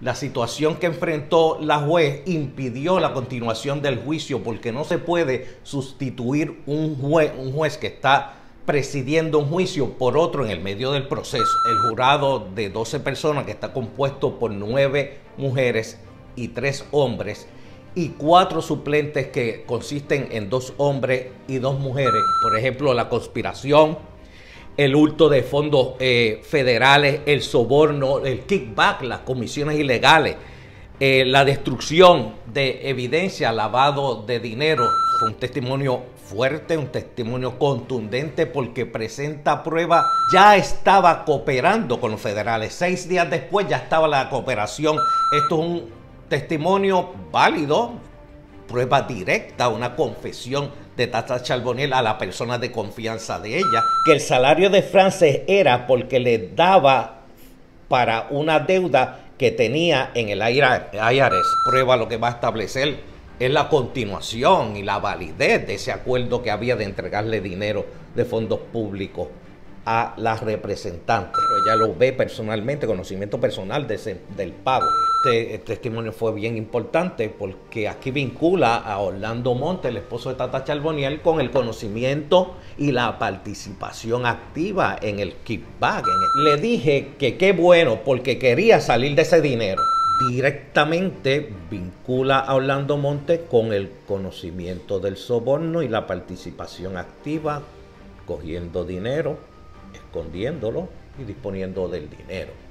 La situación que enfrentó la juez impidió la continuación del juicio porque no se puede sustituir un juez que está presidiendo un juicio por otro en el medio del proceso. El jurado de 12 personas, que está compuesto por 9 mujeres y 3 hombres, y 4 suplentes que consisten en 2 hombres y 2 mujeres. Por ejemplo, la conspiración, el hurto de fondos federales, el soborno, el kickback, las comisiones ilegales, la destrucción de evidencia, lavado de dinero. Fue un testimonio fuerte, un testimonio contundente porque presenta prueba. Ya estaba cooperando con los federales. 6 días después ya estaba la cooperación. Esto es un testimonio válido, prueba directa, una confesión de Tata Charbonnier a la persona de confianza de ella, que el salario de Frances era porque le daba para una deuda que tenía en el IRS. Prueba lo que va a establecer es la continuación y la validez de ese acuerdo que había de entregarle dinero de fondos públicos a las representantes. Pero ella lo ve personalmente, conocimiento personal del pago. Este testimonio fue bien importante porque aquí vincula a Orlando Montes, el esposo de Tata Charbonnier, con el conocimiento y la participación activa en el kickback. Le dije que qué bueno porque quería salir de ese dinero. Directamente vincula a Orlando Montes con el conocimiento del soborno y la participación activa, cogiendo dinero, escondiéndolo y disponiendo del dinero.